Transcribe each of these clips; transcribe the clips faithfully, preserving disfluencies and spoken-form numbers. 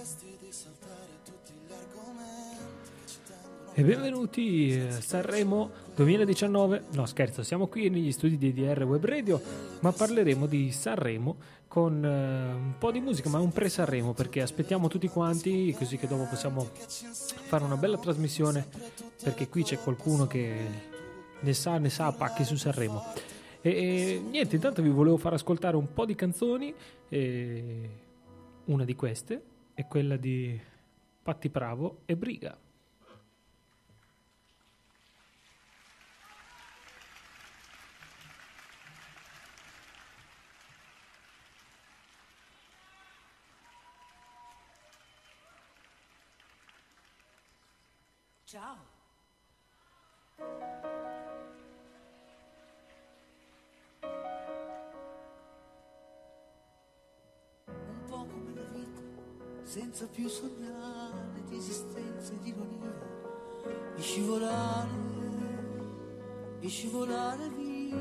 E benvenuti a Sanremo duemiladiciannove. No, scherzo, siamo qui negli studi di D R Web Radio, ma parleremo di Sanremo con uh, un po' di musica, ma un pre-Sanremo, perché aspettiamo tutti quanti, così che dopo possiamo fare una bella trasmissione, perché qui c'è qualcuno che ne sa, ne sa a pacchi su Sanremo. E, e niente, intanto vi volevo far ascoltare un po' di canzoni, e una di queste è quella di Patti Bravo e Briga. Ciao. Un po' come la vita, senza più sognare di esistenza e di ironia, di scivolare, di scivolare via.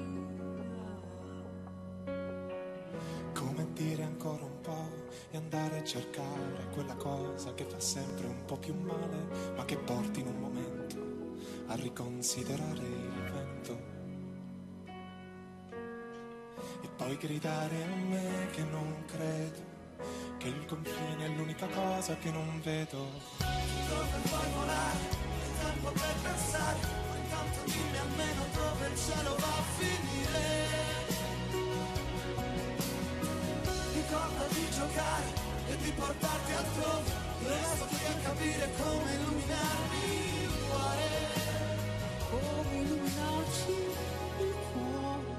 Come dire ancora un po' e andare a cercare quella cosa che fa sempre un po' più male, ma che porti in un momento a riconsiderare il vento. E poi gridare a me che non credo, che il confine è l'unica cosa che non vedo. Dove vuoi volare, il tempo per pensare, ma intanto dimmi almeno dove il cielo va a finire. Ricorda di giocare e di portarti altrove, resto qui a capire come illuminarmi il cuore, come illuminarci il cuore.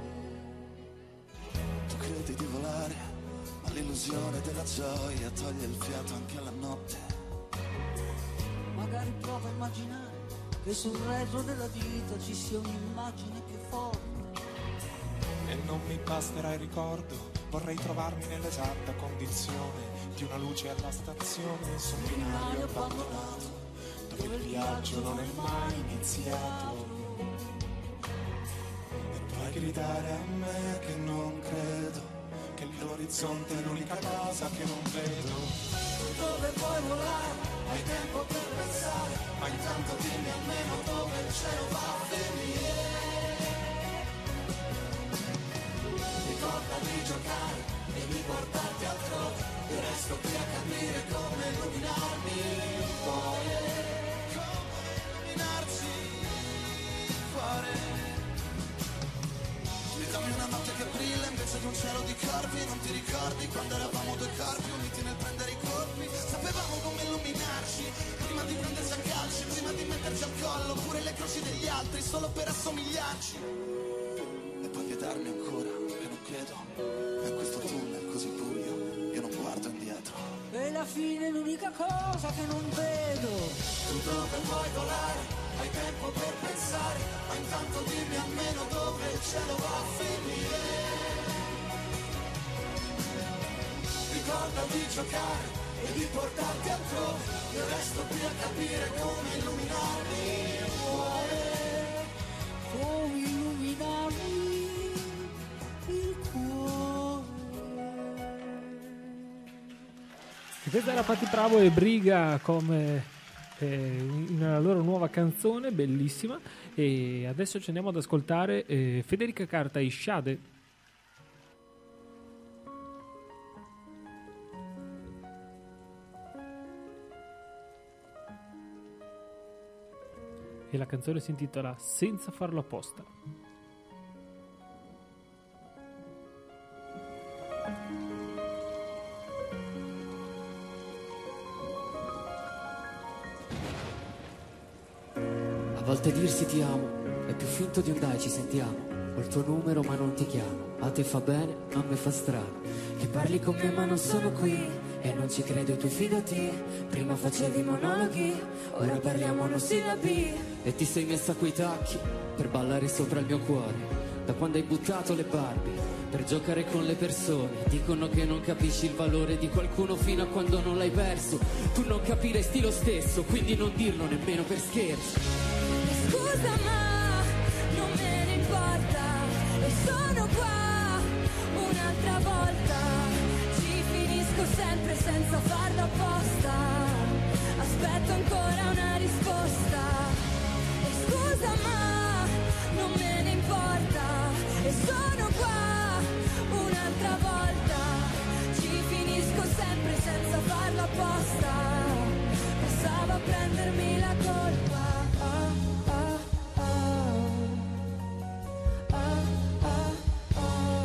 Tu credi di volare, ma l'illusione della gioia toglie il fiato anche alla notte. Magari prova a immaginare che sul retro della vita ci sia un'immagine più forte. E non mi basterà il ricordo, vorrei trovarmi nell'esatta condizione di una luce alla stazione su un binario abbandonato, dove il viaggio non è mai iniziato. E poi gridare a me che non credo, che l'orizzonte è l'unica cosa che non vedo. Dove vuoi volare, hai tempo per pensare, ma intanto dimmi almeno dove il cielo va a finire. Ricorda di giocare e di portarti altrove, io resto qui a capire come illuminarmi il cuore, come illuminarci il cuore. Mi dammi una notte che brilla invece di un cielo di corpi, non ti ricordi quando eravamo due corpi uniti nel prendere i colpi? Sapevamo come illuminarci, prima di prenderci a calci, prima di metterci al collo pure le croci degli altri, solo per assomigliarci. E poi vietarmi ancora, che non credo, in questo tunnel così buio, io non guardo indietro. E la fine è l'unica cosa che non vedo. Tu dove vuoi volare, hai tempo per pensare, ma intanto dimmi almeno dove il cielo va a finire. Ricorda di giocare e di portarti altrove, io resto qui a capire come illuminarmi il cuore, come illuminarmi il cuore. E questa era Patti Bravo e Briga come eh, una loro nuova canzone bellissima. E adesso ci andiamo ad ascoltare eh, Federica Carta e Sciade. E la canzone si intitola Senza farlo apposta. A volte dirsi ti amo è più finto di un dai ci sentiamo. Ho il tuo numero ma non ti chiamo. A te fa bene, a me fa strano che parli con me ma non sono qui. E non ci credo, tu fidati. Prima facevi monologhi, ora parliamo monosillabi. E ti sei messa quei tacchi per ballare sopra il mio cuore. Da quando hai buttato le Barbie per giocare con le persone. Dicono che non capisci il valore di qualcuno fino a quando non l'hai perso. Tu non capiresti lo stesso, quindi non dirlo nemmeno per scherzo. Scusa ma non me ne importa, e sono qua un'altra volta. Ci finisco finisco sempre senza farlo apposta. Aspetto ancora una risposta. E scusa ma non me ne importa. E sono qua un'altra volta. Ci finisco sempre senza farlo apposta. Passava a prendermi la colpa. Ah, ah, ah. Ah,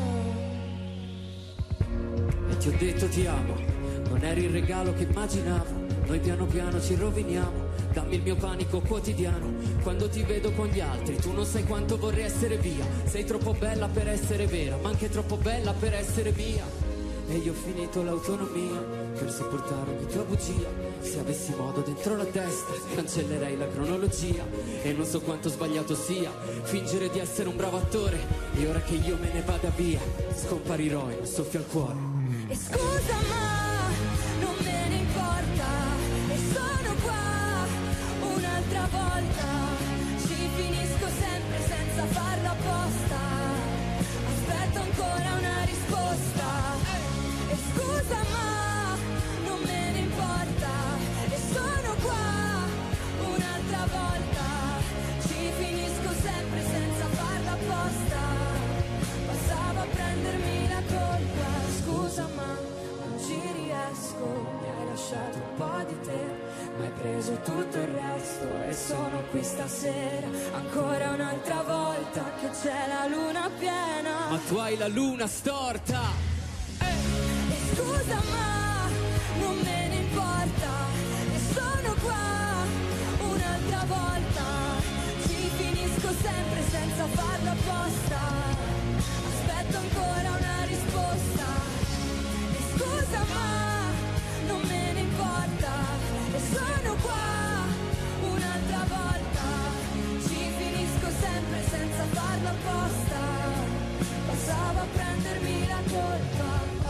ah. E ti ho detto ti amo, non eri il regalo che immaginavo. Noi piano piano ci roviniamo. Dammi il mio panico quotidiano. Quando ti vedo con gli altri, tu non sai quanto vorrei essere via. Sei troppo bella per essere vera, ma anche troppo bella per essere mia. E io ho finito l'autonomia per sopportare ogni tua bugia. Se avessi modo dentro la testa, cancellerei la cronologia. E non so quanto sbagliato sia fingere di essere un bravo attore. E ora che io me ne vada via, scomparirò e mi soffia il cuore. E scusa ma non me ne importa. E sono qua un'altra volta. Ci finisco sempre senza farlo apposta. Aspetto ancora una risposta. E scusa ma non me ne importa. E sono qua un'altra volta. Ci finisco sempre senza farlo apposta. Passavo a prendermi la colpa. Scusa ma non ci riesco. Mi hai lasciato un po' di te, ma hai preso tutto il resto. E sono qui stasera ancora un'altra volta che c'è la luna piena. Ma tu hai la luna storta. E scusa ma non me ne importa. E sono qua un'altra volta. Ci finisco sempre senza farlo apposta. Aspetto ancora una risposta. E scusa ma non me ne importa. E sono qua un'altra volta. Ci finisco sempre senza farlo apposta. Passavo a prendermi la colpa.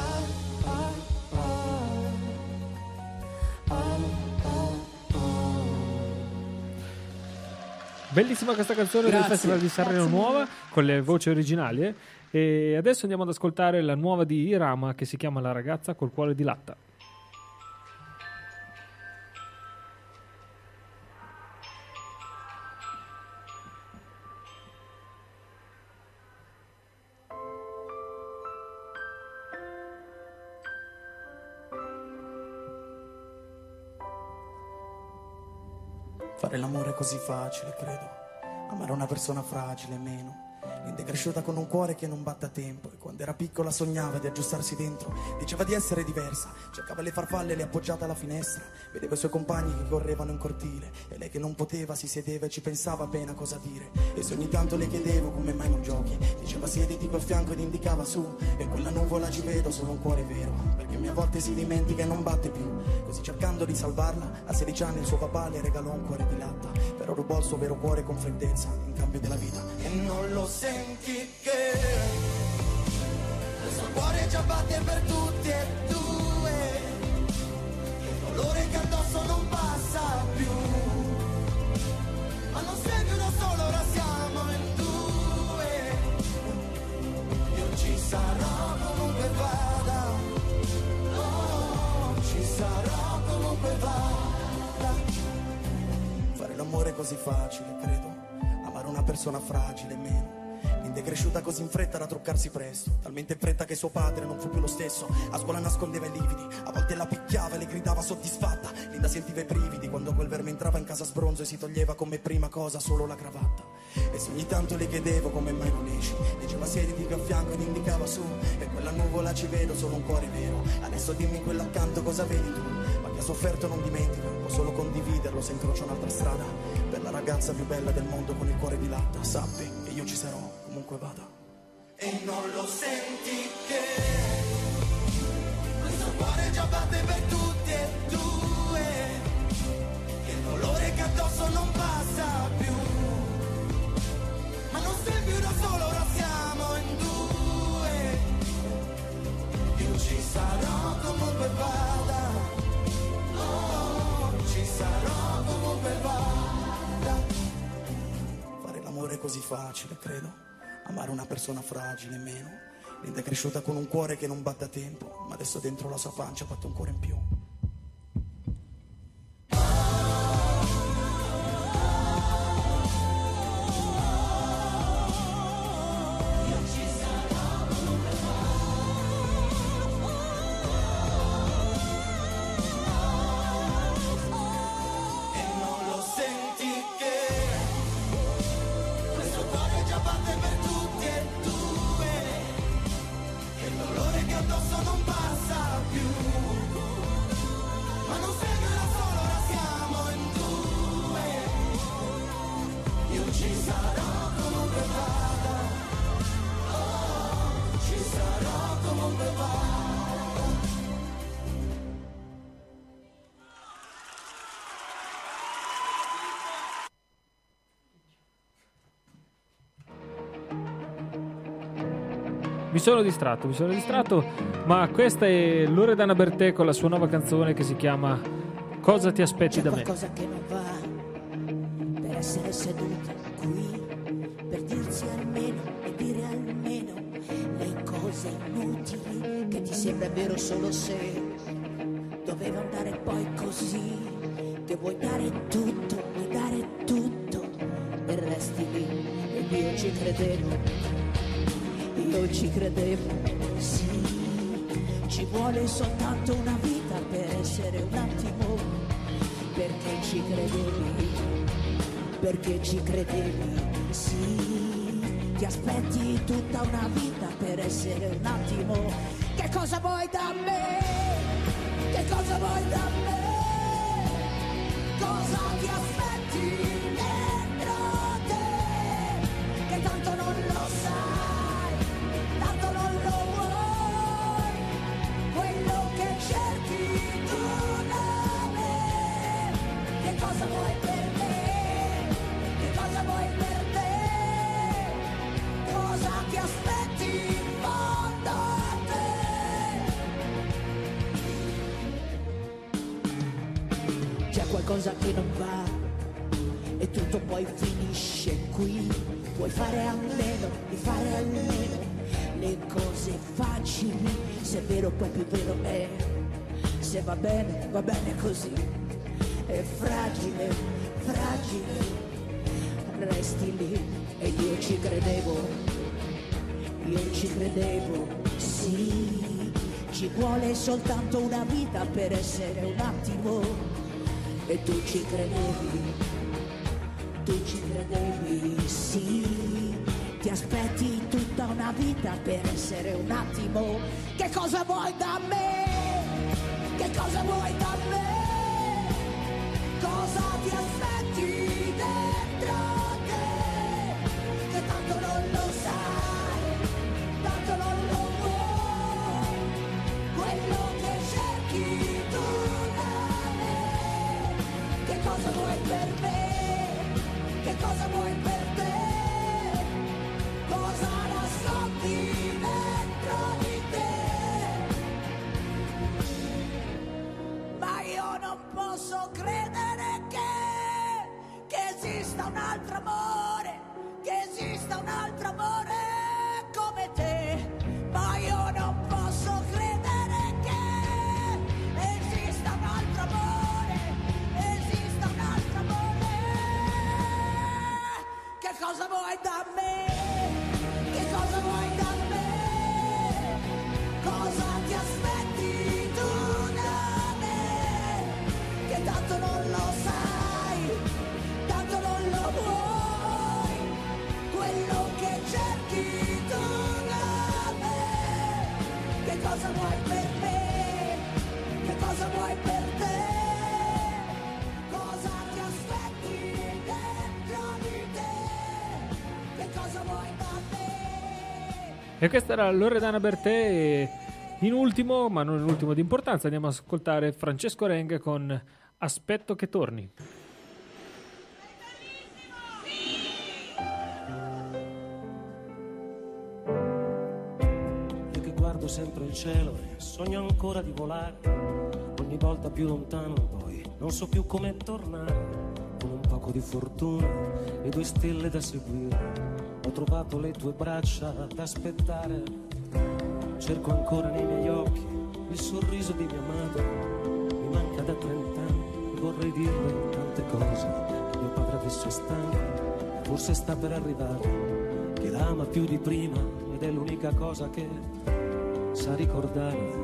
Bellissima questa canzone. Grazie. Del Festival di Sanremo nuova con le voci originali, eh? E adesso andiamo ad ascoltare la nuova di Irama che si chiama La ragazza col cuore di latta. Fare l'amore è così facile, credo. Amare una persona fragile, meno. Linda è cresciuta con un cuore che non batte a tempo. E quando era piccola sognava di aggiustarsi dentro. Diceva di essere diversa. Cercava le farfalle e le appoggiate alla finestra. Vedeva i suoi compagni che correvano in cortile. E lei che non poteva si sedeva e ci pensava appena cosa dire. E se ogni tanto le chiedevo come mai non giochi, diceva siediti quel fianco ed indicava su. E quella nuvola ci vedo solo un cuore vero. Perché a volte si dimentica e non batte più. Così cercando di salvarla, a sedici anni il suo papà le regalò un cuore di latta. Però rubò il suo vero cuore con freddezza in cambio della vita. E non lo senti che il suo cuore già batte per tutti e due. Il dolore che addosso non passa più. Ma non sei più da solo, ora siamo in due. Io ci sarò comunque vada. Oh, ci sarò comunque vada. Fare l'amore è così facile, credo. Amare una persona fragile, meno. Linda è cresciuta così in fretta da truccarsi presto. Talmente in fretta che suo padre non fu più lo stesso. A scuola nascondeva i lividi, a volte la picchiava e le gridava soddisfatta. Linda sentiva i brividi quando quel verme entrava in casa sbronzo e si toglieva come prima cosa solo la cravatta. E se ogni tanto le chiedevo come mai non esci, diceva siediti qui a fianco ed indicava su. E quella nuvola ci vedo solo un cuore vero. Adesso dimmi quello accanto cosa vedi tu. Ma chi ha sofferto non dimentica, può solo condividerlo se incrocia un'altra strada. Per la ragazza più bella del mondo con il cuore di latta. Sappi che io ci sarò comunque vada. E non lo senti che questo cuore già batte per tutti e due. Che il dolore che addosso non passa più. Ma non sei più da solo, ora siamo in due. Io ci sarò comunque vada. Oh, ci sarò comunque vada. Fare l'amore è così facile, credo. Amare una persona fragile, meno. Linda è cresciuta con un cuore che non batte a tempo, ma adesso dentro la sua pancia batte un cuore in più. Mi sono distratto, mi sono distratto, ma questa è Loredana Bertè con la sua nuova canzone che si chiama Cosa ti aspetti da me? C'è qualcosa che non va per essere seduta qui, per dirsi almeno e dire almeno le cose inutili che ti sembra vero solo se doveva andare poi così, che vuoi dare tutto, vuoi dare tutto e resti lì. Ed io ci credevo. Io ci credevo, sì, ci vuole soltanto una vita per essere un attimo, perché ci credevi, perché ci credevi, sì, ti aspetti tutta una vita per essere un attimo. Che cosa vuoi da me? Che cosa vuoi da me? Cosa ti aspetti dentro te? Che tanto non lo sai. Cerchi tu da me, che cosa vuoi per me, che cosa vuoi per te, cosa ti aspetti in fondo a te. C'è qualcosa che non va e tutto poi finisce qui, puoi fare a meno di fare almeno le cose facili, se è vero poi più vero è, se va bene, va bene così, è fragile, fragile, resti lì. E io ci credevo, io ci credevo, sì, ci vuole soltanto una vita per essere un attimo, e tu ci credevi, tu ci credevi, sì, ti aspetti tutta una vita per essere un attimo. Che cosa vuoi da me? Che cosa vuoi da me? Cosa ti aspetti dentro te? Che tanto non lo sai, tanto non lo vuoi, quello che cerchi tu da me. Che cosa vuoi per me? Che cosa vuoi per te? Cosa nascondi dentro di te? Ma io non posso credere che, che esista un altro amore, che esista un altro amore come te. Ma io non posso credere che esista un altro amore, esista un altro amore. Che cosa vuoi da me? Che cosa vuoi da me? Cosa ti aspetti tu da me? Che tanto non lo sai, tanto non lo vuoi, quello che cerchi tu da me. Che cosa vuoi per me? Che cosa vuoi per te? Cosa ti aspetti dentro di te? Che cosa vuoi da me? E questa era Loredana Bertè e in ultimo, ma non in ultimo di importanza, andiamo ad ascoltare Francesco Renga con Aspetto che torni. Io che guardo sempre il cielo e sogno ancora di volare, ogni volta più lontano, poi non so più come tornare. Con un poco di fortuna e due stelle da seguire, ho trovato le tue braccia ad aspettare. cerco ancora nei miei occhi il sorriso di mia madre. Mi manca da trent'anni e vorrei dirle tante cose. Mio padre adesso è stanco, forse sta per arrivare, che l'ama più di prima ed è l'unica cosa che sa ricordare.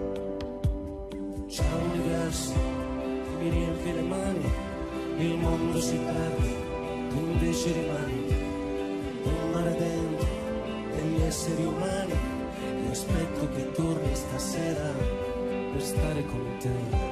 C'è un universo che mi riempie le mani, il mondo si perde, invece rimani un mare dentro degli esseri umani. Io aspetto che torni stasera per stare con te.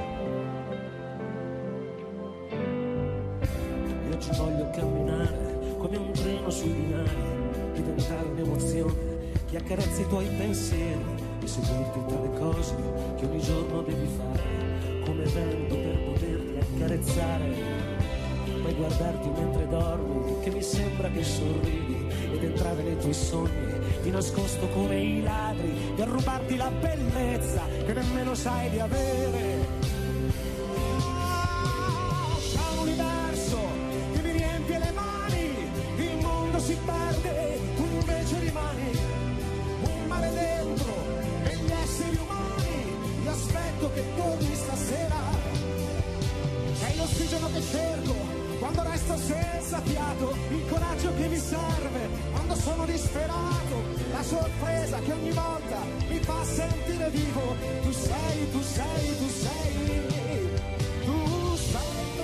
Io oggi voglio camminare come un treno sui binari, diventare un'emozione che accarezzi i tuoi pensieri e seguirti tra le cose che ogni giorno devi fare, come vento per poterti accarezzare. Poi guardarti mentre dormi, che mi sembra che sorridi, ed entrare nei tuoi sogni di nascosto come i ladri, per rubarti la bellezza che nemmeno sai di avere. Ah, c'è un universo che mi riempie le mani, il mondo si perde, tu invece rimani un mare dentro e gli esseri umani. Io aspetto che torni stasera, sei l'ossigeno che cerco quando resto senza fiato, il coraggio che mi serve quando sono disperato, la sorpresa che ogni volta mi fa sentire vivo. Tu sei, tu sei, tu sei, tu sei.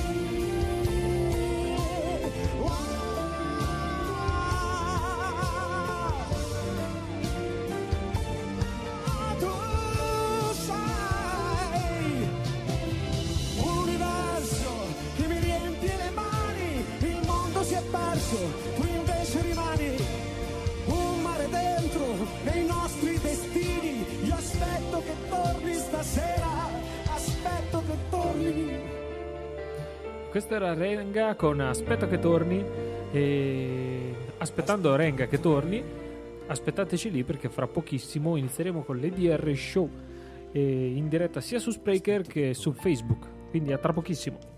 Wow. Tu sei un universo che mi riempie le mani, il mondo si è perso, tu invece rimani un mare dentro nei nostri destini. Io aspetto che torni stasera, aspetto che torni. Questa era Renga con Aspetto che torni, e aspettando Renga che torni, aspettateci lì perché fra pochissimo inizieremo con l'E D R Show, e in diretta sia su Spreaker che su Facebook, quindi a tra pochissimo.